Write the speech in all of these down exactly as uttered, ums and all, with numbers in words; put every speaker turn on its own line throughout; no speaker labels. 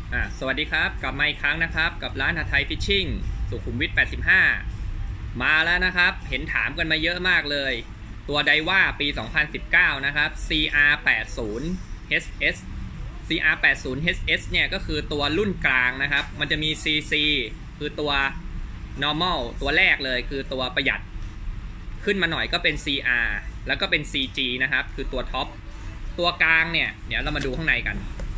อ่ะสวัสดีครับกลับมาอีกครั้งนะครับกับร้านหาไทยฟิชชิ่งสุขุมวิทแปดสิบห้ามาแล้วนะครับเห็นถามกันมาเยอะมากเลยตัวไดว่าปีสองพันสิบเก้านะครับ ซี อาร์ แปดสิบ เอช เอส ซี อาร์ แปดสิบ เอช เอส เนี่ยก็คือตัวรุ่นกลางนะครับมันจะมี ซี ซี คือตัว normal ตัวแรกเลยคือตัวประหยัดขึ้นมาหน่อยก็เป็น ซี อาร์ แล้วก็เป็น ซี จี นะครับคือตัวท็อปตัวกลางเนี่ยเดี๋ยวเรามาดูข้างในกัน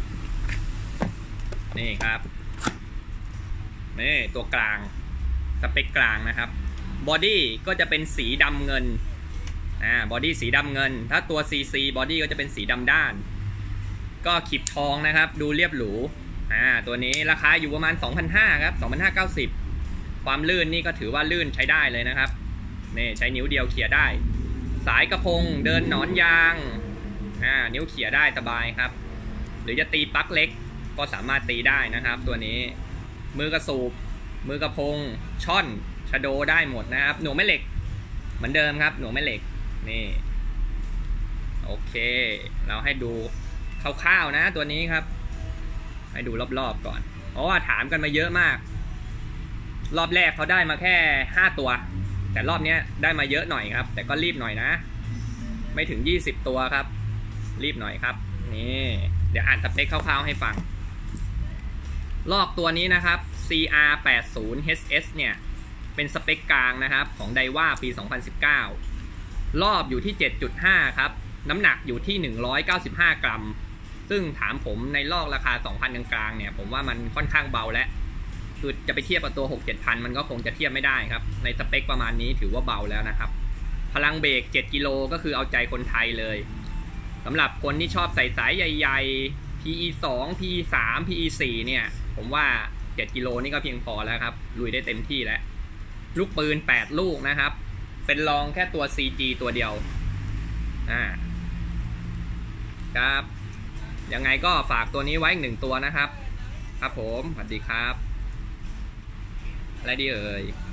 นี่ครับนี่ตัวกลางสเปคกลางนะครับบอดี้ก็จะเป็นสีดำเงินอ่าบอดี้สีดำเงินถ้าตัว ซี ซี บอดี้ก็จะเป็นสีดำด้านก็ขีบทองนะครับดูเรียบหรูอ่าตัวนี้ราคาอยู่ประมาณ สองพันห้าร้อย ครับ สองพันห้าร้อยเก้าสิบ ความลื่นนี่ก็ถือว่าลื่นใช้ได้เลยนะครับนี่ใช้นิ้วเดียวเขี่ยได้สายกระพงเดินหนอนยางอ่านิ้วเขี่ยได้สบายครับหรือจะตีปลั๊กเล็กก็สามารถตีได้นะครับตัวนี้มือกระสูบมือกระพงช่อนชะโดได้หมดนะครับหนูแม่เหล็กเหมือนเดิมครับหนูแม่เหล็กนี่โอเคเราให้ดูคร่าวๆนะตัวนี้ครับให้ดูรอบๆก่อนเพราะว่าถามกันมาเยอะมากรอบแรกเขาได้มาแค่ห้าตัวแต่รอบนี้ได้มาเยอะหน่อยครับแต่ก็รีบหน่อยนะไม่ถึงยี่สิบตัวครับรีบหน่อยครับนี่เดี๋ยวอ่านสเปคคร่าวๆให้ฟังลอกตัวนี้นะครับ ซี อาร์ แปดสิบ เอช เอส เนี่ยเป็นสเปคกลางนะครับของไดว่าปีสองพันสิบเก้ารอบอยู่ที่ เจ็ดจุดห้า ครับน้ำหนักอยู่ที่หนึ่งร้อยเก้าสิบห้ากรัมซึ่งถามผมในลอกราคา สองพัน กลางๆเนี่ยผมว่ามันค่อนข้างเบาแล้วคือจะไปเทียบกับตัว หกเจ็ดพัน มันก็คงจะเทียบไม่ได้ครับในสเปคประมาณนี้ถือว่าเบาแล้วนะครับพลังเบรกเจ็ดกิโลก็คือเอาใจคนไทยเลยสำหรับคนที่ชอบใส่สายใหญ่ๆ พี อี สอง พี อี สาม พี อี สี่ เนี่ยผมว่าเจ็ดกิโลนี่ก็เพียงพอแล้วครับลุยได้เต็มที่แล้วลูกปืนแปดลูกนะครับเป็นรองแค่ตัว ซี จี ตัวเดียวอ่าครับยังไงก็ฝากตัวนี้ไว้อีกหนึ่งตัวนะครับครับผมสวัสดีครับอะไรดีเอ่ย